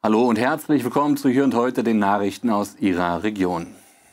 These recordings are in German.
Hallo und herzlich willkommen zu Hier und Heute, den Nachrichten aus Ihrer Region.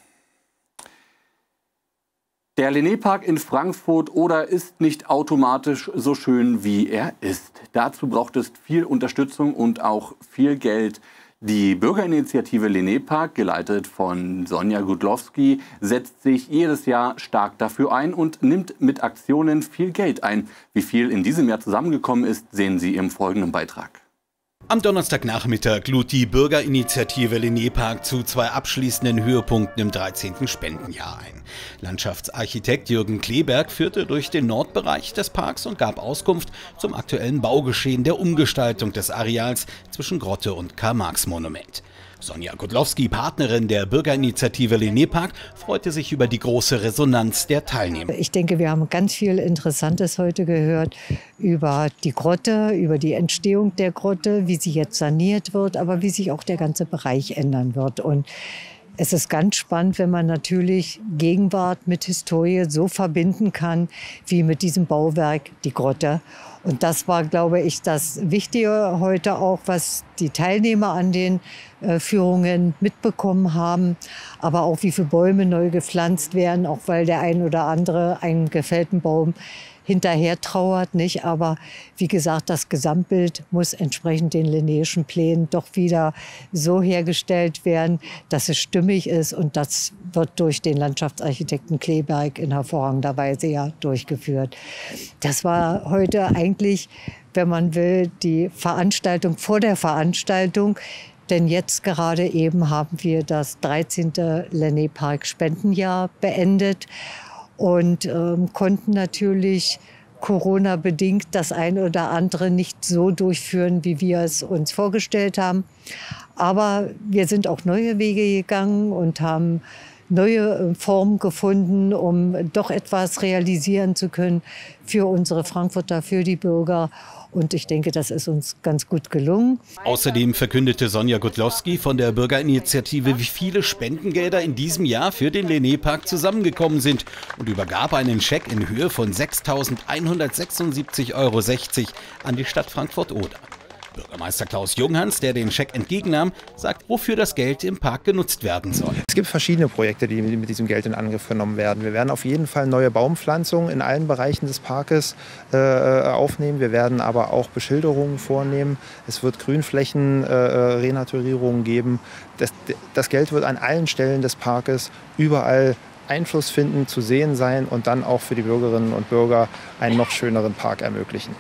Der Lenné-Park in Frankfurt-Oder ist nicht automatisch so schön, wie er ist. Dazu braucht es viel Unterstützung und auch viel Geld. Die Bürgerinitiative Lenné-Park, geleitet von Sonja Godlowski, setzt sich jedes Jahr stark dafür ein und nimmt mit Aktionen viel Geld ein. Wie viel in diesem Jahr zusammengekommen ist, sehen Sie im folgenden Beitrag. Am Donnerstagnachmittag lud die Bürgerinitiative Lenné-Park zu 2 abschließenden Höhepunkten im 13. Spendenjahr ein. Landschaftsarchitekt Jürgen Kleberg führte durch den Nordbereich des Parks und gab Auskunft zum aktuellen Baugeschehen der Umgestaltung des Areals zwischen Grotte und Karl-Marx-Monument. Sonja Godlowski, Partnerin der Bürgerinitiative Lenné-Park, freute sich über die große Resonanz der Teilnehmer. Ich denke, wir haben ganz viel Interessantes heute gehört über die Grotte, über die Entstehung der Grotte, wie sie jetzt saniert wird, aber wie sich auch der ganze Bereich ändern wird. Und es ist ganz spannend, wenn man natürlich Gegenwart mit Historie so verbinden kann, wie mit diesem Bauwerk, die Grotte. Und das war, glaube ich, das Wichtige heute auch, was die Teilnehmer an den Führungen mitbekommen haben. Aber auch, wie viele Bäume neu gepflanzt werden, auch weil der ein oder andere einen gefällten Baum hinterher trauert, nicht? Aber wie gesagt, das Gesamtbild muss entsprechend den Linnéischen Plänen doch wieder so hergestellt werden, dass es stimmig ist. Und das wird durch den Landschaftsarchitekten Kleberg in hervorragender Weise ja durchgeführt. Das war heute eigentlich, wenn man will, die Veranstaltung vor der Veranstaltung. Denn jetzt gerade eben haben wir das 13. Lenné-Park Spendenjahr beendet. Und konnten natürlich Corona-bedingt das eine oder andere nicht so durchführen, wie wir es uns vorgestellt haben. Aber wir sind auch neue Wege gegangen und haben neue Formen gefunden, um doch etwas realisieren zu können für unsere Frankfurter, für die Bürger. Und ich denke, das ist uns ganz gut gelungen. Außerdem verkündete Sonja Godlowski von der Bürgerinitiative, wie viele Spendengelder in diesem Jahr für den Lenné-Park zusammengekommen sind und übergab einen Scheck in Höhe von 6.176,60 € an die Stadt Frankfurt-Oder. Bürgermeister Klaus Junghans, der den Scheck entgegennahm, sagt, wofür das Geld im Park genutzt werden soll. Es gibt verschiedene Projekte, die mit diesem Geld in Angriff genommen werden. Wir werden auf jeden Fall neue Baumpflanzungen in allen Bereichen des Parkes aufnehmen. Wir werden aber auch Beschilderungen vornehmen. Es wird Grünflächen, Renaturierungen geben. Das Geld wird an allen Stellen des Parkes überall Einfluss finden, zu sehen sein und dann auch für die Bürgerinnen und Bürger einen noch schöneren Park ermöglichen.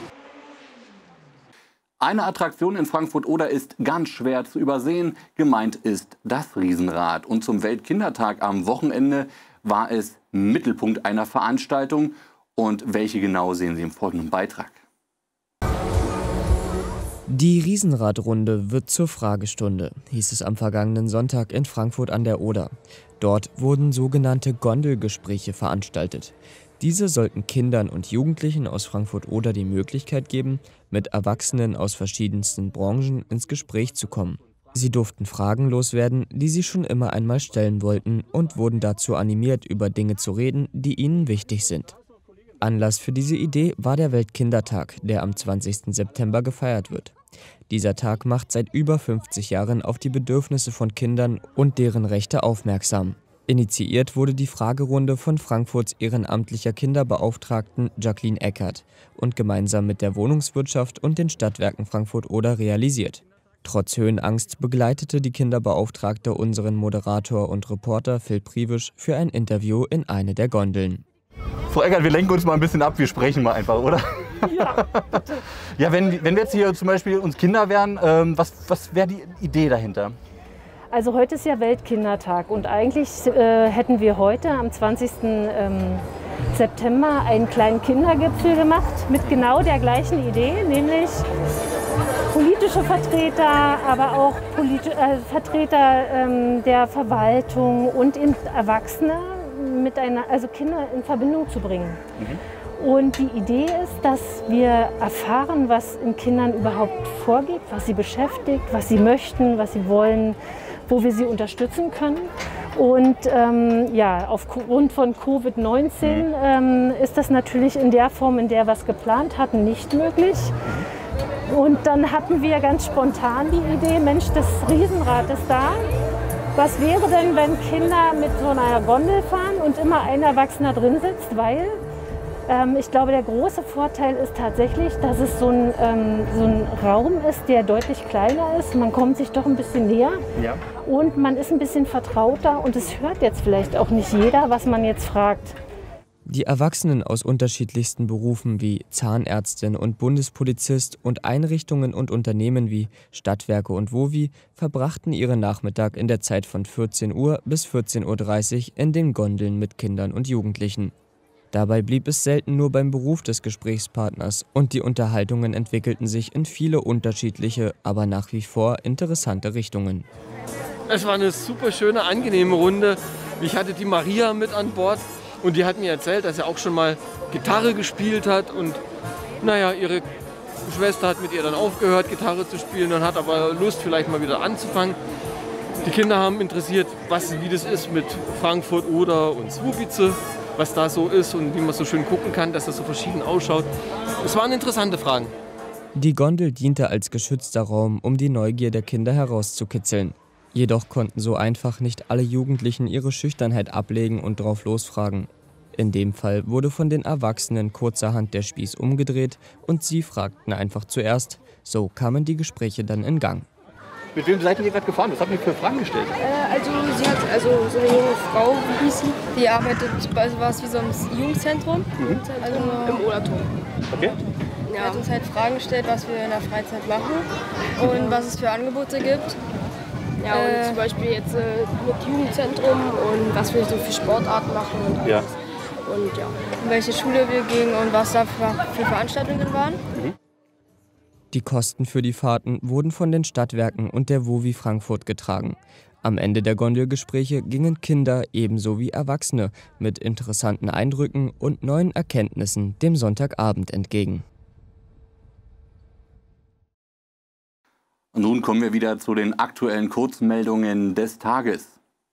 Eine Attraktion in Frankfurt-Oder ist ganz schwer zu übersehen. Gemeint ist das Riesenrad. Und zum Weltkindertag am Wochenende war es Mittelpunkt einer Veranstaltung. Und welche genau sehen Sie im folgenden Beitrag. Die Riesenradrunde wird zur Fragestunde, hieß es am vergangenen Sonntag in Frankfurt an der Oder. Dort wurden sogenannte Gondelgespräche veranstaltet. Diese sollten Kindern und Jugendlichen aus Frankfurt-Oder die Möglichkeit geben, mit Erwachsenen aus verschiedensten Branchen ins Gespräch zu kommen. Sie durften Fragen loswerden, die sie schon immer einmal stellen wollten und wurden dazu animiert, über Dinge zu reden, die ihnen wichtig sind. Anlass für diese Idee war der Weltkindertag, der am 20. September gefeiert wird. Dieser Tag macht seit über 50 Jahren auf die Bedürfnisse von Kindern und deren Rechte aufmerksam. Initiiert wurde die Fragerunde von Frankfurts ehrenamtlicher Kinderbeauftragten Jacqueline Eckert und gemeinsam mit der Wohnungswirtschaft und den Stadtwerken Frankfurt-Oder realisiert. Trotz Höhenangst begleitete die Kinderbeauftragte unseren Moderator und Reporter Phil Privisch für ein Interview in eine der Gondeln. Frau Eckert, wir lenken uns mal ein bisschen ab, wir sprechen mal einfach, oder? Ja, bitte. Ja, wenn wir jetzt hier zum Beispiel uns Kinder wären, was wäre die Idee dahinter? Also heute ist ja Weltkindertag und eigentlich hätten wir heute am 20. September einen kleinen Kindergipfel gemacht mit genau der gleichen Idee, nämlich politische Vertreter, aber auch Vertreter der Verwaltung und eben Erwachsene also Kinder in Verbindung zu bringen. Und die Idee ist, dass wir erfahren, was in Kindern überhaupt vorgeht, was sie beschäftigt, was sie möchten, was sie wollen, wo wir sie unterstützen können. Und ja, aufgrund von Covid-19 ist das natürlich in der Form, in der wir es geplant hatten, nicht möglich. Und dann hatten wir ganz spontan die Idee, Mensch, das Riesenrad ist da. Was wäre denn, wenn Kinder mit so einer Gondel fahren und immer ein Erwachsener drin sitzt? Weil ich glaube, der große Vorteil ist tatsächlich, dass es so ein Raum ist, der deutlich kleiner ist. Man kommt sich doch ein bisschen näher und man ist ein bisschen vertrauter und es hört jetzt vielleicht auch nicht jeder, was man jetzt fragt. Die Erwachsenen aus unterschiedlichsten Berufen wie Zahnärztin und Bundespolizist und Einrichtungen und Unternehmen wie Stadtwerke und WOWI verbrachten ihren Nachmittag in der Zeit von 14 Uhr bis 14:30 Uhr in den Gondeln mit Kindern und Jugendlichen. Dabei blieb es selten nur beim Beruf des Gesprächspartners und die Unterhaltungen entwickelten sich in viele unterschiedliche, aber nach wie vor interessante Richtungen. Es war eine super schöne, angenehme Runde. Ich hatte die Maria mit an Bord und die hat mir erzählt, dass sie auch schon mal Gitarre gespielt hat und naja, ihre Schwester hat mit ihr dann aufgehört, Gitarre zu spielen und hat aber Lust, vielleicht mal wieder anzufangen. Die Kinder haben interessiert, wie das ist mit Frankfurt Oder und Słubice, was da so ist und wie man so schön gucken kann, dass das so verschieden ausschaut. Es waren interessante Fragen. Die Gondel diente als geschützter Raum, um die Neugier der Kinder herauszukitzeln. Jedoch konnten so einfach nicht alle Jugendlichen ihre Schüchternheit ablegen und drauf losfragen. In dem Fall wurde von den Erwachsenen kurzerhand der Spieß umgedreht und sie fragten einfach zuerst. So kamen die Gespräche dann in Gang. Mit wem seid ihr gerade gefahren? Was habt ihr für Fragen gestellt? Sie hat so eine junge Frau, wie hieß sie? Die arbeitet bei sowas wie so einem Jugendzentrum, also im Oderturm. Okay. Ja. Sie hat uns halt Fragen gestellt, was wir in der Freizeit machen und was es für Angebote gibt. Ja, und zum Beispiel jetzt mit Jugendzentrum und was wir so für Sportarten machen und alles. Ja. Und ja, in welche Schule wir gehen und was da für Veranstaltungen waren. Die Kosten für die Fahrten wurden von den Stadtwerken und der WOWI Frankfurt getragen. Am Ende der Gondelgespräche gingen Kinder ebenso wie Erwachsene mit interessanten Eindrücken und neuen Erkenntnissen dem Sonntagabend entgegen. Und nun kommen wir wieder zu den aktuellen Kurzmeldungen des Tages.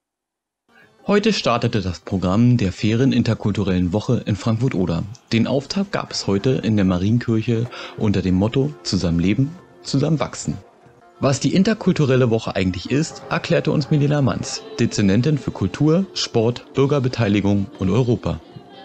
Heute startete das Programm der Fairen Interkulturellen Woche in Frankfurt-Oder. Den Auftakt gab es heute in der Marienkirche unter dem Motto Zusammen leben, zusammen wachsen. Was die Interkulturelle Woche eigentlich ist, erklärte uns Milena Manz, Dezernentin für Kultur, Sport, Bürgerbeteiligung und Europa.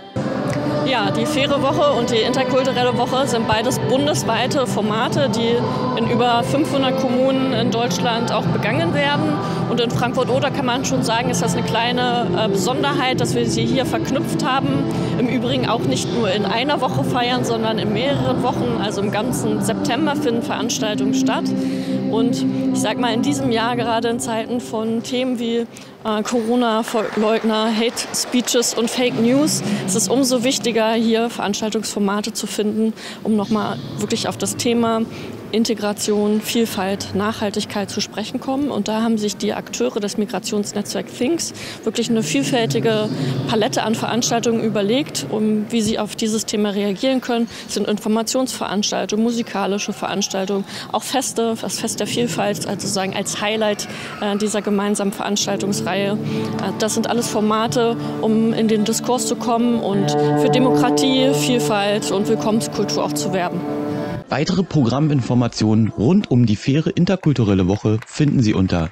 Ja, die Faire Woche und die Interkulturelle Woche sind beides bundesweite Formate, die in über 500 Kommunen in Deutschland auch begangen werden. Und in Frankfurt-Oder kann man schon sagen, ist das eine kleine Besonderheit, dass wir sie hier verknüpft haben. Im Übrigen auch nicht nur in einer Woche feiern, sondern in mehreren Wochen, also im ganzen September finden Veranstaltungen statt. Und ich sag mal, in diesem Jahr, gerade in Zeiten von Themen wie Corona-Leugner, Hate Speeches und Fake News, ist es umso wichtiger, hier Veranstaltungsformate zu finden, um nochmal wirklich auf das Thema Integration, Vielfalt, Nachhaltigkeit zu sprechen kommen. Und da haben sich die Akteure des Migrationsnetzwerks Things wirklich eine vielfältige Palette an Veranstaltungen überlegt, wie sie auf dieses Thema reagieren können. Es sind Informationsveranstaltungen, musikalische Veranstaltungen, auch Feste, das Fest der Vielfalt, also sozusagen als Highlight dieser gemeinsamen Veranstaltungsreihe. Das sind alles Formate, um in den Diskurs zu kommen und für Demokratie, Vielfalt und Willkommenskultur auch zu werben. Weitere Programminformationen rund um die Faire Interkulturelle Woche finden Sie unter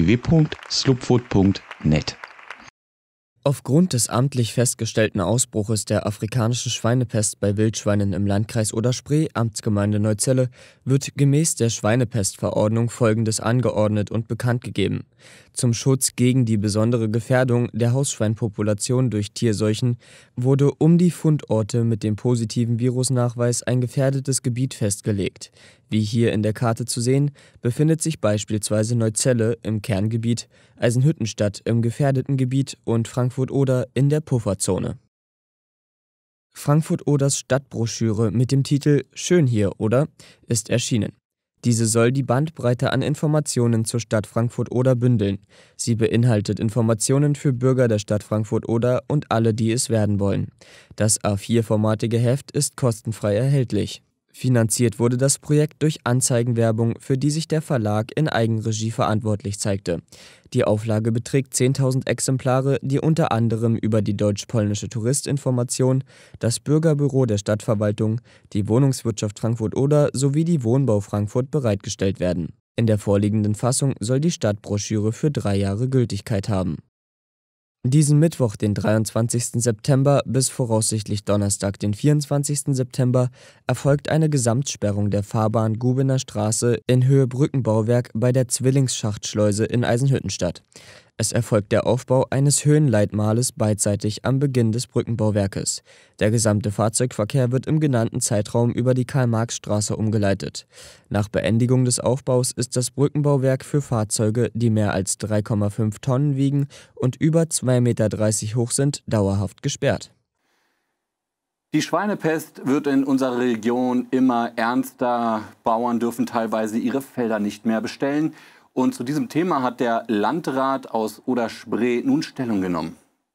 www.slupfood.net. Aufgrund des amtlich festgestellten Ausbruches der afrikanischen Schweinepest bei Wildschweinen im Landkreis Oder-Spree, Amtsgemeinde Neuzelle, wird gemäß der Schweinepestverordnung Folgendes angeordnet und bekannt gegeben. Zum Schutz gegen die besondere Gefährdung der Hausschweinpopulation durch Tierseuchen wurde um die Fundorte mit dem positiven Virusnachweis ein gefährdetes Gebiet festgelegt. Wie hier in der Karte zu sehen, befindet sich beispielsweise Neuzelle im Kerngebiet, Eisenhüttenstadt im gefährdeten Gebiet und Frankfurt-Oder in der Pufferzone. Frankfurt-Oders Stadtbroschüre mit dem Titel »Schön hier, oder?« ist erschienen. Diese soll die Bandbreite an Informationen zur Stadt Frankfurt-Oder bündeln. Sie beinhaltet Informationen für Bürger der Stadt Frankfurt-Oder und alle, die es werden wollen. Das A4-formatige Heft ist kostenfrei erhältlich. Finanziert wurde das Projekt durch Anzeigenwerbung, für die sich der Verlag in Eigenregie verantwortlich zeigte. Die Auflage beträgt 10.000 Exemplare, die unter anderem über die Deutsch-Polnische Touristinformation, das Bürgerbüro der Stadtverwaltung, die Wohnungswirtschaft Frankfurt-Oder sowie die Wohnbau Frankfurt bereitgestellt werden. In der vorliegenden Fassung soll die Stadtbroschüre für 3 Jahre Gültigkeit haben. Diesen Mittwoch, den 23. September bis voraussichtlich Donnerstag, den 24. September, erfolgt eine Gesamtsperrung der Fahrbahn Gubener Straße in Höhe Brückenbauwerk bei der Zwillingsschachtschleuse in Eisenhüttenstadt. Es erfolgt der Aufbau eines Höhenleitmales beidseitig am Beginn des Brückenbauwerkes. Der gesamte Fahrzeugverkehr wird im genannten Zeitraum über die Karl-Marx-Straße umgeleitet. Nach Beendigung des Aufbaus ist das Brückenbauwerk für Fahrzeuge, die mehr als 3,5 Tonnen wiegen und über 2,30 Meter hoch sind, dauerhaft gesperrt. Die Schweinepest wird in unserer Region immer ernster. Bauern dürfen teilweise ihre Felder nicht mehr bestellen. Und zu diesem Thema hat der Landrat aus Oder-Spree nun Stellung genommen.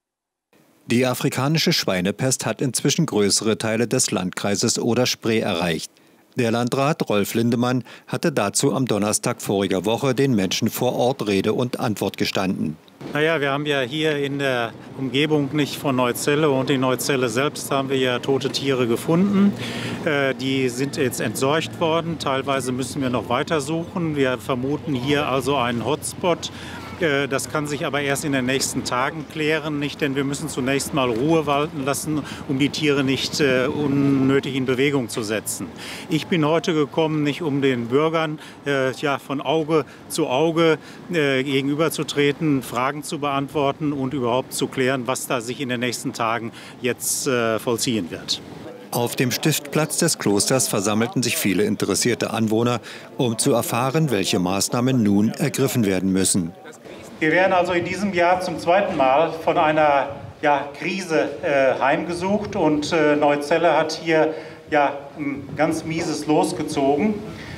Die afrikanische Schweinepest hat inzwischen größere Teile des Landkreises Oder-Spree erreicht. Der Landrat Rolf Lindemann hatte dazu am Donnerstag voriger Woche den Menschen vor Ort Rede und Antwort gestanden. Naja, wir haben ja hier in der Umgebung nicht von Neuzelle und in Neuzelle selbst haben wir ja tote Tiere gefunden. Die sind jetzt entsorgt worden. Teilweise müssen wir noch weiter suchen. Wir vermuten hier also einen Hotspot. Das kann sich aber erst in den nächsten Tagen klären, nicht, denn wir müssen zunächst mal Ruhe walten lassen, um die Tiere nicht unnötig in Bewegung zu setzen. Ich bin heute gekommen, nicht um den Bürgern von Auge zu Auge gegenüberzutreten, Fragen zu beantworten und überhaupt zu klären, was da sich in den nächsten Tagen jetzt vollziehen wird. Auf dem Stiftplatz des Klosters versammelten sich viele interessierte Anwohner, um zu erfahren, welche Maßnahmen nun ergriffen werden müssen. Wir werden also in diesem Jahr zum zweiten Mal von einer Krise heimgesucht und Neuzelle hat hier ein ganz mieses Los gezogen.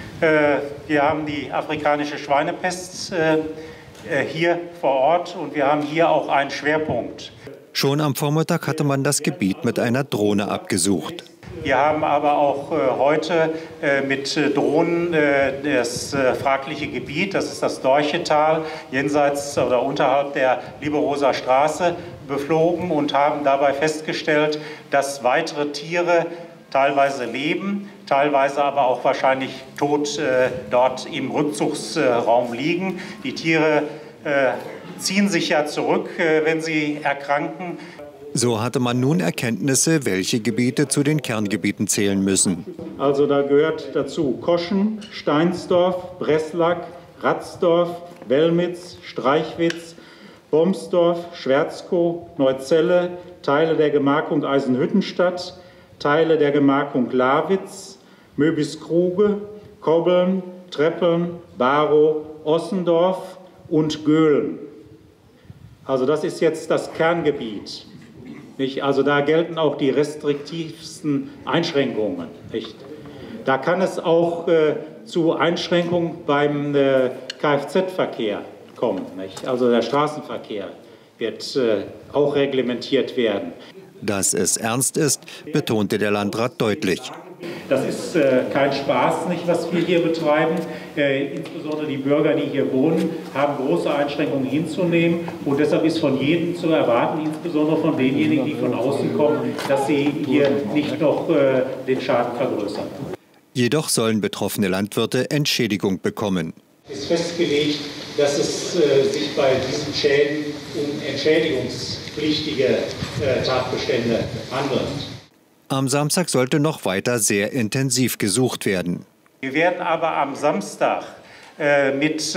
Wir haben die afrikanische Schweinepest hier vor Ort und wir haben hier auch einen Schwerpunkt. Schon am Vormittag hatte man das Gebiet mit einer Drohne abgesucht. Wir haben aber auch heute mit Drohnen das fragliche Gebiet, das ist das Dorchetal, jenseits oder unterhalb der Liberoser Straße, beflogen und haben dabei festgestellt, dass weitere Tiere teilweise leben, teilweise aber auch wahrscheinlich tot dort im Rückzugsraum liegen. Die Tiere ziehen sich ja zurück, wenn sie erkranken. So hatte man nun Erkenntnisse, welche Gebiete zu den Kerngebieten zählen müssen. Also da gehört dazu Koschen, Steinsdorf, Breslack, Ratzdorf, Wellmitz, Streichwitz, Bomsdorf, Schwerzkow, Neuzelle, Teile der Gemarkung Eisenhüttenstadt, Teile der Gemarkung Lawitz, Möbiskruge, Kobbeln, Treppeln, Barow, Ossendorf und Göhlen. Also das ist jetzt das Kerngebiet. Nicht? Also da gelten auch die restriktivsten Einschränkungen. Nicht? Da kann es auch zu Einschränkungen beim Kfz-Verkehr kommen. Nicht? Also der Straßenverkehr wird auch reglementiert werden. Dass es ernst ist, betonte der Landrat deutlich. Das ist kein Spaß, nicht, was wir hier betreiben. Insbesondere die Bürger, die hier wohnen, haben große Einschränkungen hinzunehmen. Und deshalb ist von jedem zu erwarten, insbesondere von denjenigen, die von außen kommen, dass sie hier nicht noch den Schaden vergrößern. Jedoch sollen betroffene Landwirte Entschädigung bekommen. Es ist festgelegt, dass es sich bei diesen Schäden um entschädigungspflichtige Tatbestände handelt. Am Samstag sollte noch weiter sehr intensiv gesucht werden. Wir werden aber am Samstag mit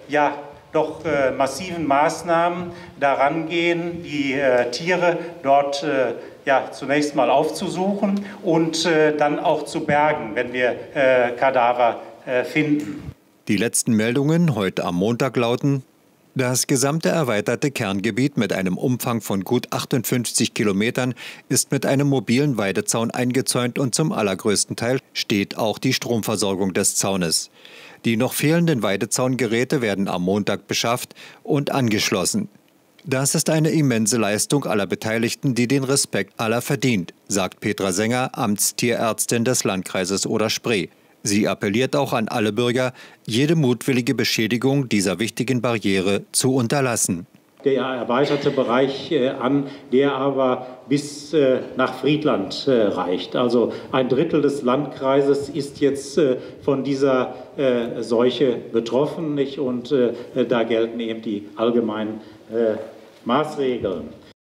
massiven Maßnahmen daran gehen, die Tiere dort zunächst mal aufzusuchen und dann auch zu bergen, wenn wir Kadaver finden. Die letzten Meldungen heute am Montag lauten: Das gesamte erweiterte Kerngebiet mit einem Umfang von gut 58 Kilometern ist mit einem mobilen Weidezaun eingezäunt und zum allergrößten Teil steht auch die Stromversorgung des Zaunes. Die noch fehlenden Weidezaungeräte werden am Montag beschafft und angeschlossen. Das ist eine immense Leistung aller Beteiligten, die den Respekt aller verdient, sagt Petra Sänger, Amtstierärztin des Landkreises Oder-Spree. Sie appelliert auch an alle Bürger, jede mutwillige Beschädigung dieser wichtigen Barriere zu unterlassen. Der erweiterte Bereich an, der aber bis nach Friedland reicht. Also 1/3 des Landkreises ist jetzt von dieser Seuche betroffen, nicht? Und da gelten eben die allgemeinen Maßregeln.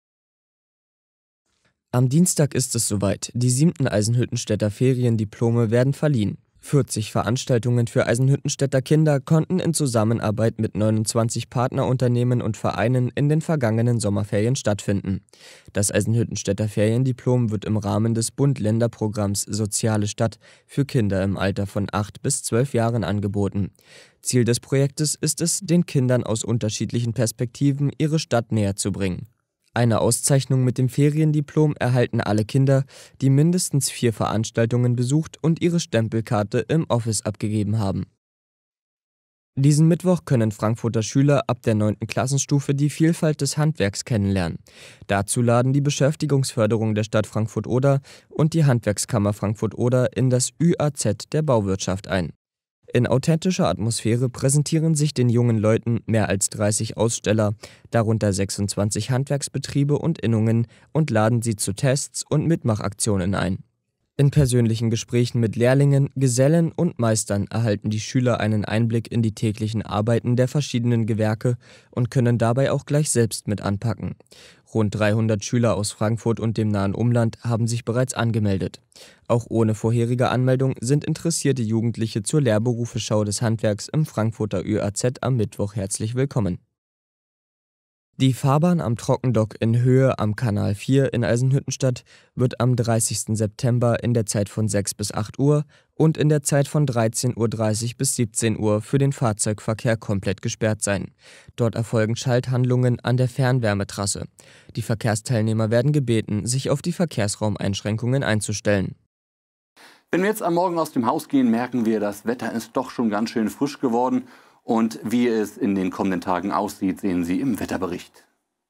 Am Dienstag ist es soweit. Die 7. Eisenhüttenstädter Feriendiplome werden verliehen. 40 Veranstaltungen für Eisenhüttenstädter Kinder konnten in Zusammenarbeit mit 29 Partnerunternehmen und Vereinen in den vergangenen Sommerferien stattfinden. Das Eisenhüttenstädter Feriendiplom wird im Rahmen des Bund-Länder-Programms Soziale Stadt für Kinder im Alter von 8 bis 12 Jahren angeboten. Ziel des Projektes ist es, den Kindern aus unterschiedlichen Perspektiven ihre Stadt näher zu bringen. Eine Auszeichnung mit dem Feriendiplom erhalten alle Kinder, die mindestens 4 Veranstaltungen besucht und ihre Stempelkarte im Office abgegeben haben. Diesen Mittwoch können Frankfurter Schüler ab der 9. Klassenstufe die Vielfalt des Handwerks kennenlernen. Dazu laden die Beschäftigungsförderung der Stadt Frankfurt-Oder und die Handwerkskammer Frankfurt-Oder in das ÜAZ der Bauwirtschaft ein. In authentischer Atmosphäre präsentieren sich den jungen Leuten mehr als 30 Aussteller, darunter 26 Handwerksbetriebe und Innungen, und laden sie zu Tests und Mitmachaktionen ein. In persönlichen Gesprächen mit Lehrlingen, Gesellen und Meistern erhalten die Schüler einen Einblick in die täglichen Arbeiten der verschiedenen Gewerke und können dabei auch gleich selbst mit anpacken. Rund 300 Schüler aus Frankfurt und dem nahen Umland haben sich bereits angemeldet. Auch ohne vorherige Anmeldung sind interessierte Jugendliche zur Lehrberufeschau des Handwerks im Frankfurter ÜAZ am Mittwoch herzlich willkommen. Die Fahrbahn am Trockendock in Höhe am Kanal 4 in Eisenhüttenstadt wird am 30. September in der Zeit von 6 bis 8 Uhr und in der Zeit von 13.30 Uhr bis 17 Uhr für den Fahrzeugverkehr komplett gesperrt sein. Dort erfolgen Schalthandlungen an der Fernwärmetrasse. Die Verkehrsteilnehmer werden gebeten, sich auf die Verkehrsraumeinschränkungen einzustellen. Wenn wir jetzt am Morgen aus dem Haus gehen, merken wir, das Wetter ist doch schon ganz schön frisch geworden. Und wie es in den kommenden Tagen aussieht, sehen Sie im Wetterbericht.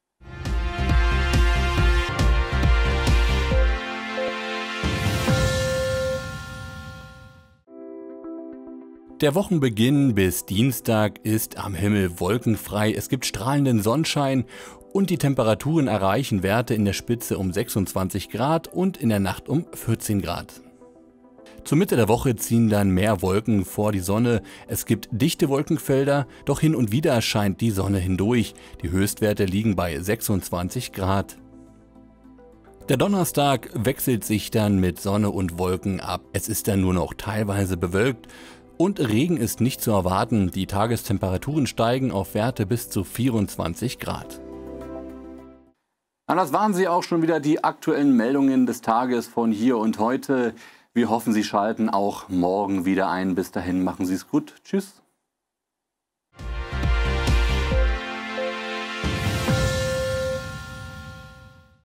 Der Wochenbeginn bis Dienstag ist am Himmel wolkenfrei. Es gibt strahlenden Sonnenschein und die Temperaturen erreichen Werte in der Spitze um 26 Grad und in der Nacht um 14 Grad. Zur Mitte der Woche ziehen dann mehr Wolken vor die Sonne. Es gibt dichte Wolkenfelder, doch hin und wieder scheint die Sonne hindurch. Die Höchstwerte liegen bei 26 Grad. Der Donnerstag wechselt sich dann mit Sonne und Wolken ab. Es ist dann nur noch teilweise bewölkt und Regen ist nicht zu erwarten. Die Tagestemperaturen steigen auf Werte bis zu 24 Grad. Das waren sie auch schon wieder, die aktuellen Meldungen des Tages von hier und heute. Wir hoffen, Sie schalten auch morgen wieder ein. Bis dahin, machen Sie es gut. Tschüss.